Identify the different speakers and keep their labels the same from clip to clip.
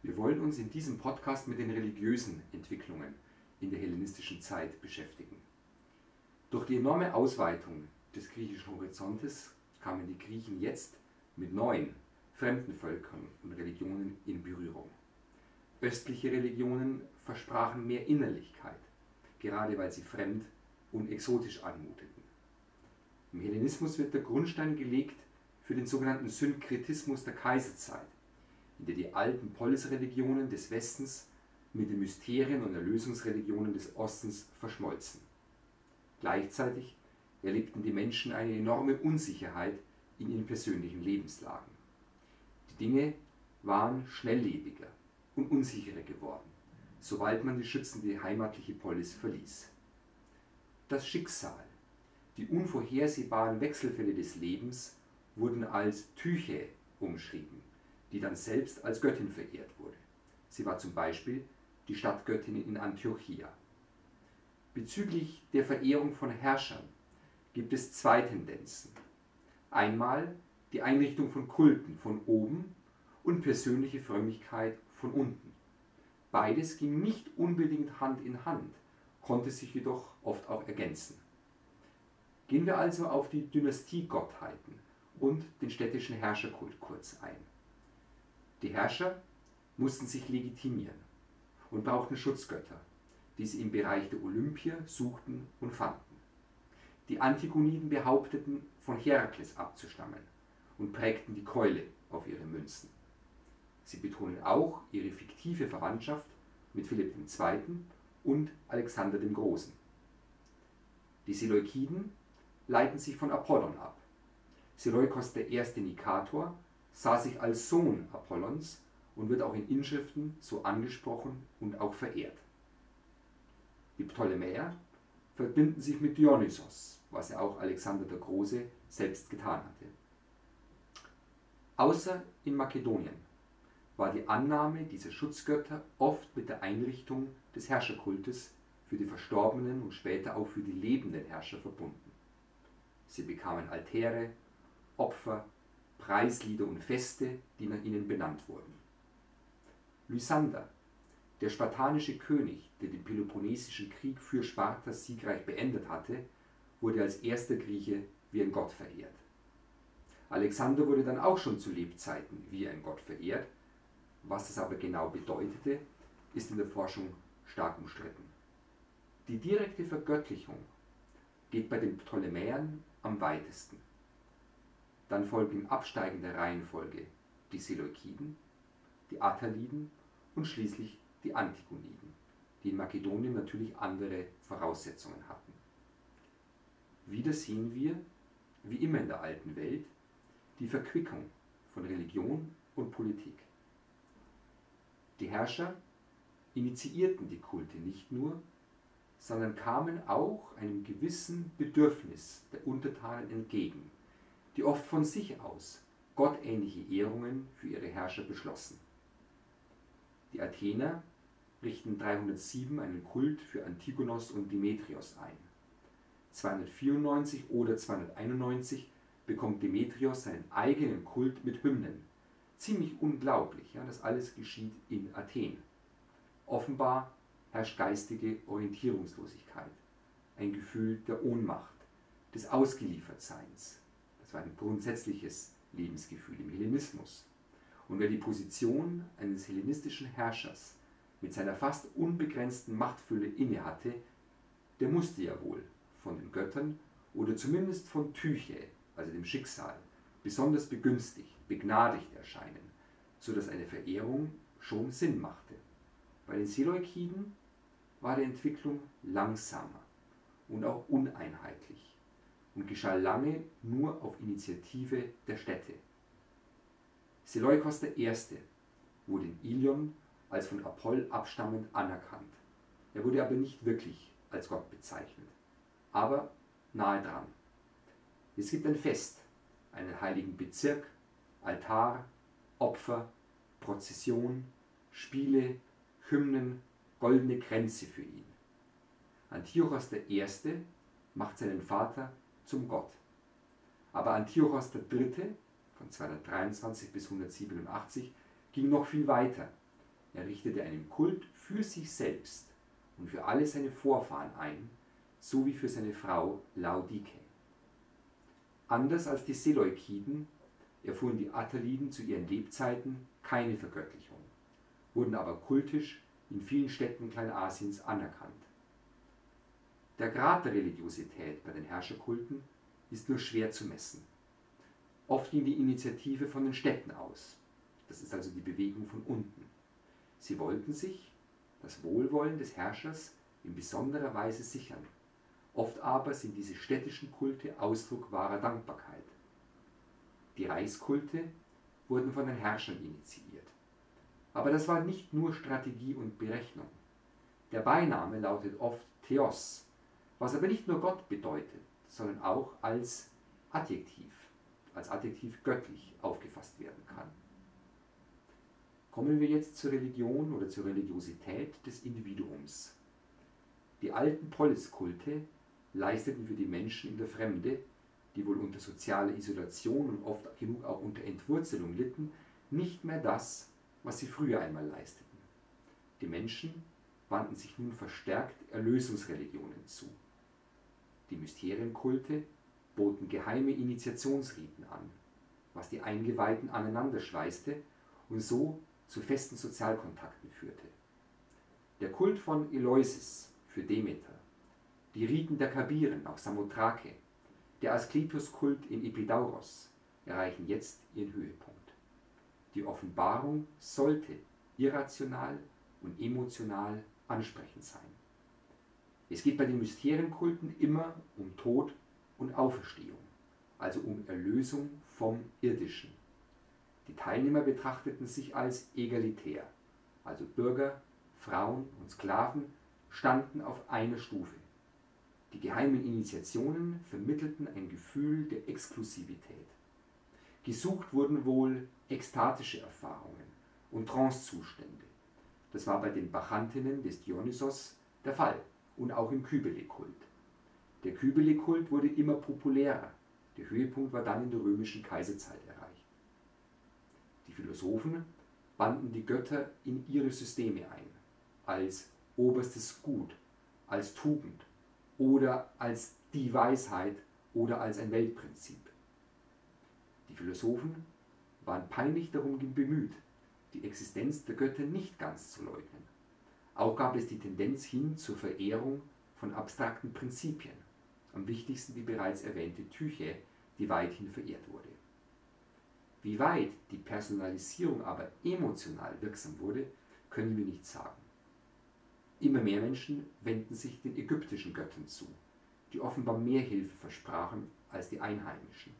Speaker 1: Wir wollen uns in diesem Podcast mit den religiösen Entwicklungen in der hellenistischen Zeit beschäftigen. Durch die enorme Ausweitung des griechischen Horizontes kamen die Griechen jetzt mit neuen, fremden Völkern und Religionen in Berührung. Östliche Religionen versprachen mehr Innerlichkeit, gerade weil sie fremd und exotisch anmuteten. Im Hellenismus wird der Grundstein gelegt für den sogenannten Synkretismus der Kaiserzeit, in der die alten Polisreligionen des Westens mit den Mysterien und Erlösungsreligionen des Ostens verschmolzen. Gleichzeitig erlebten die Menschen eine enorme Unsicherheit in ihren persönlichen Lebenslagen. Die Dinge waren schnelllebiger und unsicherer geworden, sobald man die schützende heimatliche Polis verließ. Das Schicksal, die unvorhersehbaren Wechselfälle des Lebens wurden als Tyche umschrieben, die dann selbst als Göttin verehrt wurde. Sie war zum Beispiel die Stadtgöttin in Antiochia. Bezüglich der Verehrung von Herrschern gibt es zwei Tendenzen. Einmal die Einrichtung von Kulten von oben und persönliche Frömmigkeit von unten. Beides ging nicht unbedingt Hand in Hand, konnte sich jedoch oft auch ergänzen. Gehen wir also auf die Dynastiegottheiten und den städtischen Herrscherkult kurz ein. Die Herrscher mussten sich legitimieren und brauchten Schutzgötter, die sie im Bereich der Olympier suchten und fanden. Die Antigoniden behaupteten, von Herakles abzustammen und prägten die Keule auf ihre Münzen. Sie betonen auch ihre fiktive Verwandtschaft mit Philipp II. Und Alexander dem Großen. Die Seleukiden leiten sich von Apollon ab. Seleukos I. Nikator sah sich als Sohn Apollons und wird auch in Inschriften so angesprochen und auch verehrt. Die Ptolemäer verbinden sich mit Dionysos, was ja auch Alexander der Große selbst getan hatte. Außer in Makedonien war die Annahme dieser Schutzgötter oft mit der Einrichtung des Herrscherkultes für die verstorbenen und später auch für die lebenden Herrscher verbunden. Sie bekamen Altäre, Opfer, Preislieder und Feste, die nach ihnen benannt wurden. Lysander, der spartanische König, der den Peloponnesischen Krieg für Sparta siegreich beendet hatte, wurde als erster Grieche wie ein Gott verehrt. Alexander wurde dann auch schon zu Lebzeiten wie ein Gott verehrt. Was das aber genau bedeutete, ist in der Forschung stark umstritten. Die direkte Vergöttlichung geht bei den Ptolemäern am weitesten. Dann folgen in absteigender Reihenfolge die Seleukiden, die Attaliden und schließlich die Antigoniden, die in Makedonien natürlich andere Voraussetzungen hatten. Wieder sehen wir, wie immer in der alten Welt, die Verquickung von Religion und Politik. Die Herrscher initiierten die Kulte nicht nur, sondern kamen auch einem gewissen Bedürfnis der Untertanen entgegen, die oft von sich aus gottähnliche Ehrungen für ihre Herrscher beschlossen. Die Athener richten 307 einen Kult für Antigonos und Demetrios ein. 294 oder 291 bekommt Demetrios seinen eigenen Kult mit Hymnen. Ziemlich unglaublich, ja, das alles geschieht in Athen. Offenbar herrscht geistige Orientierungslosigkeit, ein Gefühl der Ohnmacht, des Ausgeliefertseins. Das war ein grundsätzliches Lebensgefühl im Hellenismus. Und wer die Position eines hellenistischen Herrschers mit seiner fast unbegrenzten Machtfülle innehatte, der musste ja wohl von den Göttern oder zumindest von Tyche, also dem Schicksal, besonders begünstigt, begnadigt erscheinen, sodass eine Verehrung schon Sinn machte. Bei den Seleukiden war die Entwicklung langsamer und auch uneinheitlich und geschah lange nur auf Initiative der Städte. Seleukos I. wurde in Ilion als von Apoll abstammend anerkannt. Er wurde aber nicht wirklich als Gott bezeichnet, aber nahe dran. Es gibt ein Fest, einen heiligen Bezirk, Altar, Opfer, Prozession, Spiele, Hymnen, goldene Kränze für ihn. Antiochos I. macht seinen Vater zum Gott. Aber Antiochos III. von 223 bis 187 ging noch viel weiter Er richtete einen Kult für sich selbst und für alle seine Vorfahren ein, sowie für seine Frau Laodike. Anders als die Seleukiden erfuhren die Attaliden zu ihren Lebzeiten keine Vergöttlichung, wurden aber kultisch in vielen Städten Kleinasiens anerkannt. Der Grad der Religiosität bei den Herrscherkulten ist nur schwer zu messen. Oft ging die Initiative von den Städten aus. Das ist also die Bewegung von unten. Sie wollten sich das Wohlwollen des Herrschers in besonderer Weise sichern. Oft aber sind diese städtischen Kulte Ausdruck wahrer Dankbarkeit. Die Reichskulte wurden von den Herrschern initiiert. Aber das war nicht nur Strategie und Berechnung. Der Beiname lautet oft Theos, was aber nicht nur Gott bedeutet, sondern auch als Adjektiv göttlich aufgefasst werden kann. Kommen wir jetzt zur Religion oder zur Religiosität des Individuums. Die alten Poliskulte leisteten für die Menschen in der Fremde, die wohl unter sozialer Isolation und oft genug auch unter Entwurzelung litten, nicht mehr das, was sie früher einmal leisteten. Die Menschen wandten sich nun verstärkt Erlösungsreligionen zu. Die Mysterienkulte boten geheime Initiationsriten an, was die Eingeweihten aneinander schweißte und so zu festen Sozialkontakten führte. Der Kult von Eleusis für Demeter, die Riten der Kabiren auf Samothrake, der Asklepios-Kult in Epidauros erreichen jetzt ihren Höhepunkt. Die Offenbarung sollte irrational und emotional ansprechend sein. Es geht bei den Mysterienkulten immer um Tod und Auferstehung, also um Erlösung vom Irdischen. Die Teilnehmer betrachteten sich als egalitär, also Bürger, Frauen und Sklaven standen auf einer Stufe. Die geheimen Initiationen vermittelten ein Gefühl der Exklusivität. Gesucht wurden wohl ekstatische Erfahrungen und Trancezustände. Das war bei den Bachantinnen des Dionysos der Fall und auch im Kybele-Kult. Der Kybele-Kult wurde immer populärer. Der Höhepunkt war dann in der römischen Kaiserzeit erreicht. Die Philosophen banden die Götter in ihre Systeme ein, als oberstes Gut, als Tugend oder als die Weisheit oder als ein Weltprinzip. Die Philosophen waren peinlich darum bemüht, die Existenz der Götter nicht ganz zu leugnen. Auch gab es die Tendenz hin zur Verehrung von abstrakten Prinzipien, am wichtigsten die bereits erwähnte Tyche, die weithin verehrt wurde. Wie weit die Personalisierung aber emotional wirksam wurde, können wir nicht sagen. Immer mehr Menschen wenden sich den ägyptischen Göttern zu, die offenbar mehr Hilfe versprachen als die einheimischen.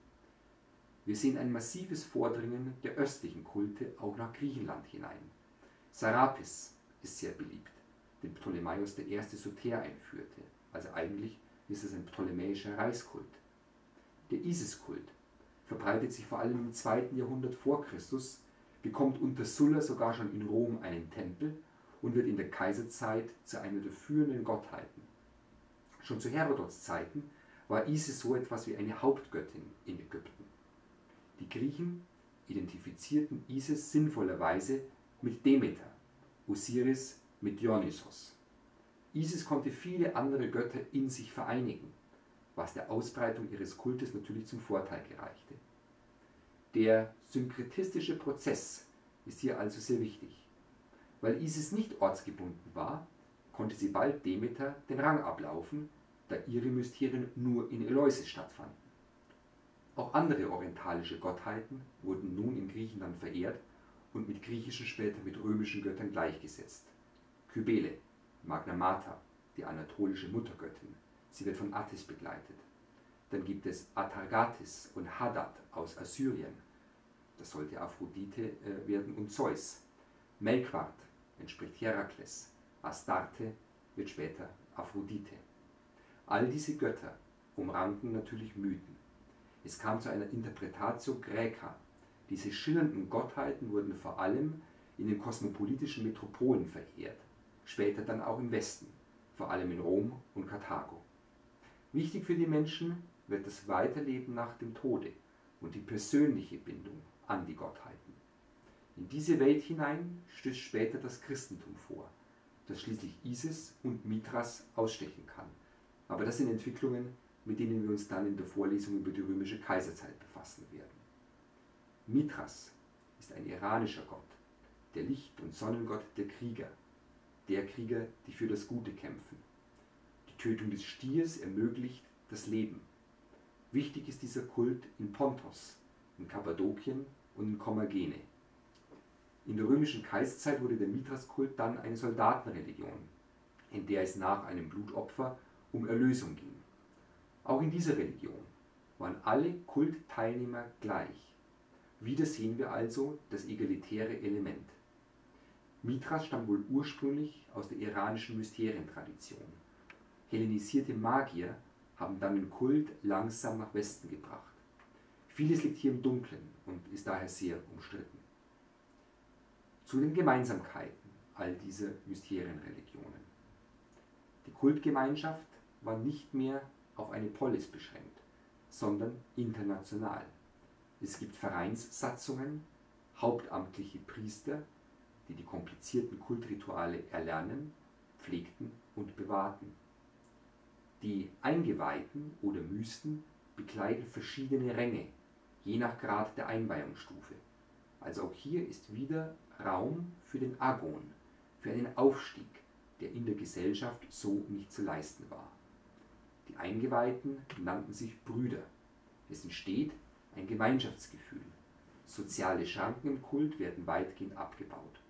Speaker 1: Wir sehen ein massives Vordringen der östlichen Kulte auch nach Griechenland hinein. Sarapis ist sehr beliebt, den Ptolemaios I. Soter einführte, also eigentlich ist es ein ptolemäischer Reichskult. Der Isis-Kult verbreitet sich vor allem im 2. Jahrhundert vor Christus, bekommt unter Sulla sogar schon in Rom einen Tempel und wird in der Kaiserzeit zu einer der führenden Gottheiten. Schon zu Herodots Zeiten war Isis so etwas wie eine Hauptgöttin in Ägypten. Die Griechen identifizierten Isis sinnvollerweise mit Demeter, Osiris mit Dionysos. Isis konnte viele andere Götter in sich vereinigen, was der Ausbreitung ihres Kultes natürlich zum Vorteil gereichte. Der synkretistische Prozess ist hier also sehr wichtig. Weil Isis nicht ortsgebunden war, konnte sie bald Demeter den Rang ablaufen, da ihre Mysterien nur in Eleusis stattfanden. Auch andere orientalische Gottheiten wurden nun in Griechenland verehrt und mit griechischen, später mit römischen Göttern gleichgesetzt. Kybele, Magna Mater, die anatolische Muttergöttin, sie wird von Attis begleitet. Dann gibt es Atargatis und Hadad aus Assyrien, das sollte Aphrodite werden, und Zeus. Melquart entspricht Herakles, Astarte wird später Aphrodite. All diese Götter umranken natürlich Mythen. Es kam zu einer Interpretatio Graeca. Diese schillernden Gottheiten wurden vor allem in den kosmopolitischen Metropolen verehrt, später dann auch im Westen, vor allem in Rom und Karthago. Wichtig für die Menschen wird das Weiterleben nach dem Tode und die persönliche Bindung an die Gottheiten. In diese Welt hinein stößt später das Christentum vor, das schließlich Isis und Mithras ausstechen kann. Aber das sind Entwicklungen, mit denen wir uns dann in der Vorlesung über die römische Kaiserzeit befassen werden. Mithras ist ein iranischer Gott, der Licht- und Sonnengott der Krieger, die für das Gute kämpfen. Die Tötung des Stiers ermöglicht das Leben. Wichtig ist dieser Kult in Pontos, in Kappadokien und in Kommagene. In der römischen Kaiserzeit wurde der Mithras-Kult dann eine Soldatenreligion, in der es nach einem Blutopfer um Erlösung ging. Auch in dieser Religion waren alle Kultteilnehmer gleich. Wieder sehen wir also das egalitäre Element. Mithras stammt wohl ursprünglich aus der iranischen Mysterientradition. Hellenisierte Magier haben dann den Kult langsam nach Westen gebracht. Vieles liegt hier im Dunkeln und ist daher sehr umstritten. Zu den Gemeinsamkeiten all dieser Mysterienreligionen. Die Kultgemeinschaft war nicht mehr auf eine Polis beschränkt, sondern international. Es gibt Vereinssatzungen, hauptamtliche Priester, die die komplizierten Kultrituale erlernen, pflegten und bewahrten. Die Eingeweihten oder Mysten bekleiden verschiedene Ränge, je nach Grad der Einweihungsstufe. Also auch hier ist wieder Raum für den Agon, für einen Aufstieg, der in der Gesellschaft so nicht zu leisten war. Die Eingeweihten nannten sich Brüder. Es entsteht ein Gemeinschaftsgefühl. Soziale Schranken im Kult werden weitgehend abgebaut.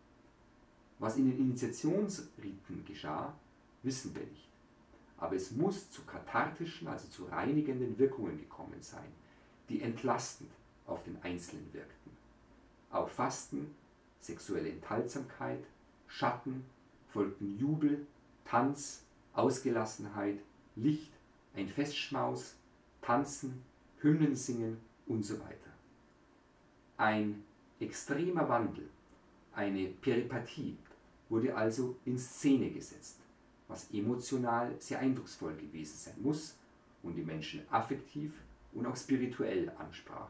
Speaker 1: Was in den Initiationsriten geschah, wissen wir nicht. Aber es muss zu kathartischen, also zu reinigenden Wirkungen gekommen sein, die entlastend auf den Einzelnen wirkten. Auf Fasten, sexuelle Enthaltsamkeit, Schatten folgten Jubel, Tanz, Ausgelassenheit, Licht, ein Festschmaus, Tanzen, Hymnen singen und so weiter. Ein extremer Wandel, eine Peripathie wurde also in Szene gesetzt, was emotional sehr eindrucksvoll gewesen sein muss und die Menschen affektiv und auch spirituell ansprach.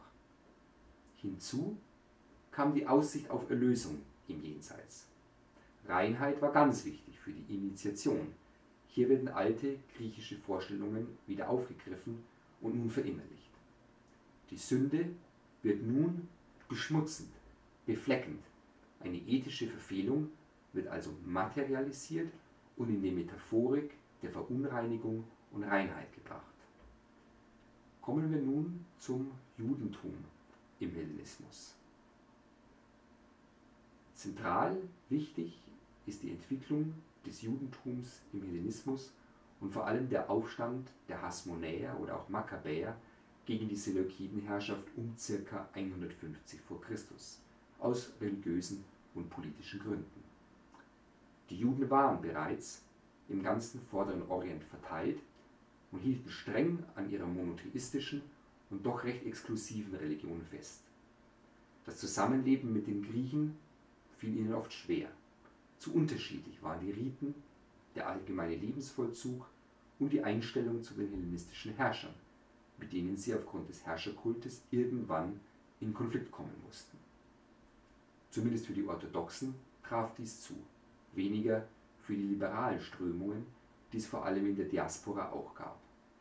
Speaker 1: Hinzu kam die Aussicht auf Erlösung im Jenseits. Reinheit war ganz wichtig für die Initiation. Hier werden alte griechische Vorstellungen wieder aufgegriffen und nun verinnerlicht. Die Sünde wird nun beschmutzend, befleckend. Eine ethische Verfehlung wird also materialisiert und in die Metaphorik der Verunreinigung und Reinheit gebracht. Kommen wir nun zum Judentum im Hellenismus. Zentral wichtig ist die Entwicklung des Judentums im Hellenismus und vor allem der Aufstand der Hasmonäer oder auch Makkabäer gegen die Seleukidenherrschaft um ca. 150 v. Chr. Aus religiösen und politischen Gründen. Die Juden waren bereits im ganzen Vorderen Orient verteilt und hielten streng an ihrer monotheistischen und doch recht exklusiven Religion fest. Das Zusammenleben mit den Griechen fiel ihnen oft schwer. Zu unterschiedlich waren die Riten, der allgemeine Lebensvollzug und die Einstellung zu den hellenistischen Herrschern, mit denen sie aufgrund des Herrscherkultes irgendwann in Konflikt kommen mussten. Zumindest für die Orthodoxen traf dies zu, weniger für die liberalen Strömungen, die es vor allem in der Diaspora auch gab.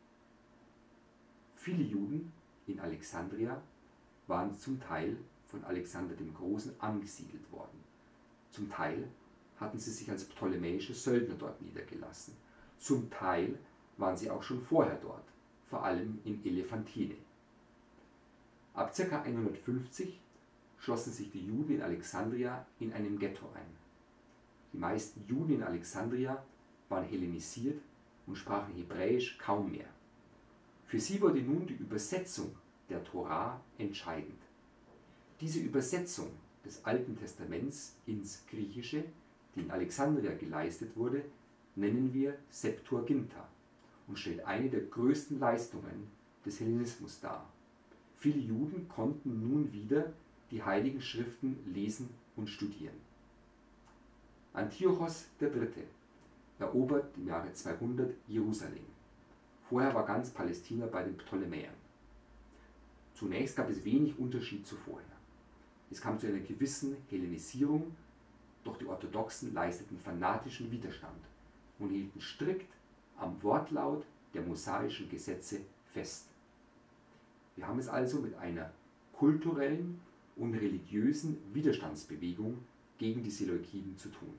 Speaker 1: Viele Juden in Alexandria waren zum Teil von Alexander dem Großen angesiedelt worden. Zum Teil hatten sie sich als ptolemäische Söldner dort niedergelassen. Zum Teil waren sie auch schon vorher dort, vor allem in Elephantine. Ab ca. 150 schlossen sich die Juden in Alexandria in einem Ghetto ein. Die meisten Juden in Alexandria waren hellenisiert und sprachen Hebräisch kaum mehr. Für sie wurde nun die Übersetzung der Tora entscheidend. Diese Übersetzung des Alten Testaments ins Griechische, die in Alexandria geleistet wurde, nennen wir Septuaginta und stellt eine der größten Leistungen des Hellenismus dar. Viele Juden konnten nun wieder die Heiligen Schriften lesen und studieren. Antiochos III. Erobert im Jahre 200 Jerusalem. Vorher war ganz Palästina bei den Ptolemäern. Zunächst gab es wenig Unterschied zu vorher. Es kam zu einer gewissen Hellenisierung, doch die Orthodoxen leisteten fanatischen Widerstand und hielten strikt am Wortlaut der mosaischen Gesetze fest. Wir haben es also mit einer kulturellen und religiösen Widerstandsbewegung gegen die Seleukiden zu tun.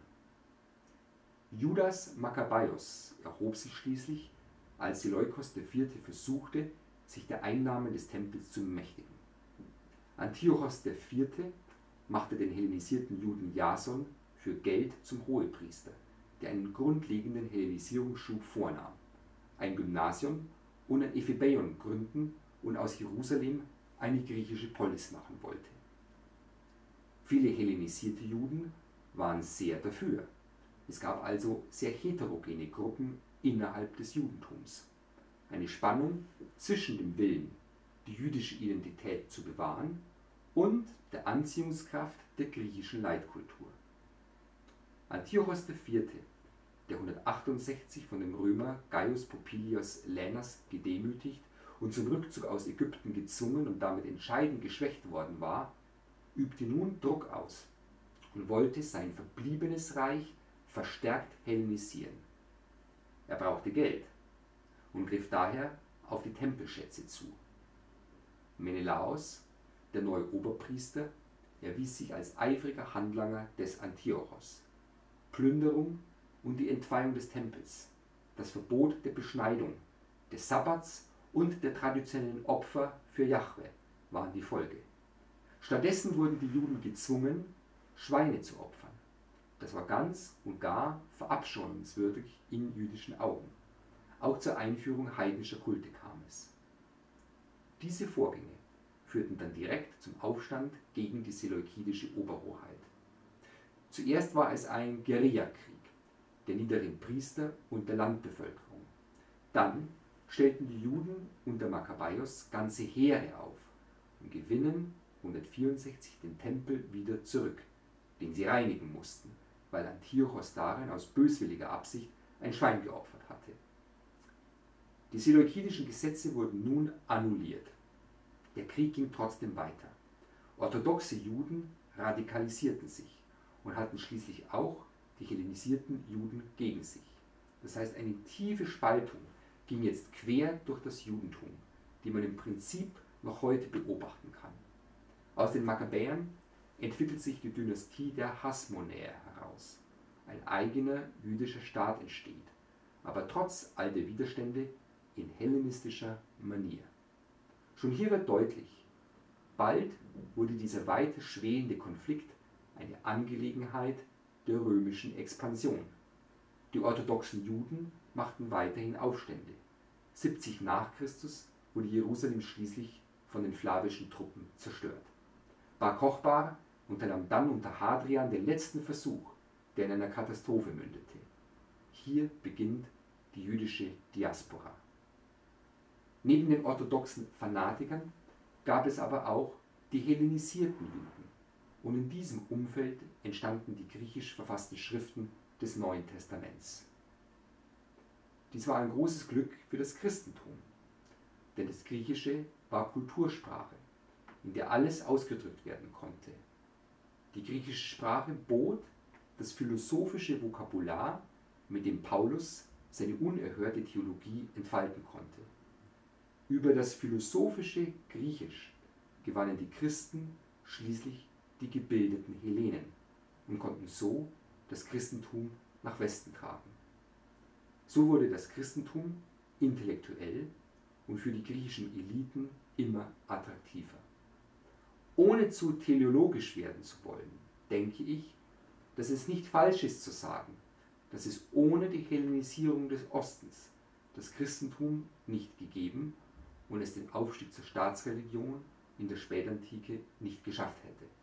Speaker 1: Judas Makkabäus erhob sich schließlich, als Seleukos IV. Versuchte, sich der Einnahme des Tempels zu bemächtigen. Antiochos IV. Machte den hellenisierten Juden Jason für Geld zum Hohepriester, der einen grundlegenden Hellenisierungsschub vornahm, ein Gymnasium und ein Ephebeion gründen und aus Jerusalem eine griechische Polis machen wollte. Viele hellenisierte Juden waren sehr dafür. Es gab also sehr heterogene Gruppen innerhalb des Judentums. Eine Spannung zwischen dem Willen, die jüdische Identität zu bewahren, und der Anziehungskraft der griechischen Leitkultur. Antiochos IV., der 168 von dem Römer Gaius Popilius Laenas gedemütigt und zum Rückzug aus Ägypten gezwungen und damit entscheidend geschwächt worden war, übte nun Druck aus und wollte sein verbliebenes Reich verstärkt hellenisieren. Er brauchte Geld und griff daher auf die Tempelschätze zu. Menelaos, der neue Oberpriester, erwies sich als eifriger Handlanger des Antiochos. Plünderung und die Entweihung des Tempels, das Verbot der Beschneidung, des Sabbats und der traditionellen Opfer für Jahwe waren die Folge. Stattdessen wurden die Juden gezwungen, Schweine zu opfern. Das war ganz und gar verabscheuungswürdig in jüdischen Augen. Auch zur Einführung heidnischer Kulte kam es. Diese Vorgänge führten dann direkt zum Aufstand gegen die seleukidische Oberhoheit. Zuerst war es ein Guerillakrieg der niederen Priester und der Landbevölkerung. Dann stellten die Juden unter Makkabäus ganze Heere auf und gewinnen 164 den Tempel wieder zurück, den sie reinigen mussten, weil Antiochos darin aus böswilliger Absicht ein Schwein geopfert hatte. Die seleukidischen Gesetze wurden nun annulliert. Der Krieg ging trotzdem weiter. Orthodoxe Juden radikalisierten sich und hatten schließlich auch die hellenisierten Juden gegen sich. Das heißt, eine tiefe Spaltung ging jetzt quer durch das Judentum, die man im Prinzip noch heute beobachten kann. Aus den Makkabäern entwickelt sich die Dynastie der Hasmonäer heraus. Ein eigener jüdischer Staat entsteht, aber trotz all der Widerstände in hellenistischer Manier. Schon hier wird deutlich, bald wurde dieser weiter schwelende Konflikt eine Angelegenheit der römischen Expansion. Die orthodoxen Juden machten weiterhin Aufstände. 70 nach Christus wurde Jerusalem schließlich von den flavischen Truppen zerstört. Bar Kochba unternahm dann unter Hadrian den letzten Versuch, der in einer Katastrophe mündete. Hier beginnt die jüdische Diaspora. Neben den orthodoxen Fanatikern gab es aber auch die hellenisierten Juden. Und in diesem Umfeld entstanden die griechisch verfassten Schriften des Neuen Testaments. Dies war ein großes Glück für das Christentum, denn das Griechische war Kultursprache, in der alles ausgedrückt werden konnte. Die griechische Sprache bot das philosophische Vokabular, mit dem Paulus seine unerhörte Theologie entfalten konnte. Über das philosophische Griechisch gewannen die Christen schließlich die gebildeten Hellenen und konnten so das Christentum nach Westen tragen. So wurde das Christentum intellektuell und für die griechischen Eliten immer attraktiver. Ohne zu teleologisch werden zu wollen, denke ich, dass es nicht falsch ist zu sagen, dass es ohne die Hellenisierung des Ostens das Christentum nicht gegeben und es den Aufstieg zur Staatsreligion in der Spätantike nicht geschafft hätte.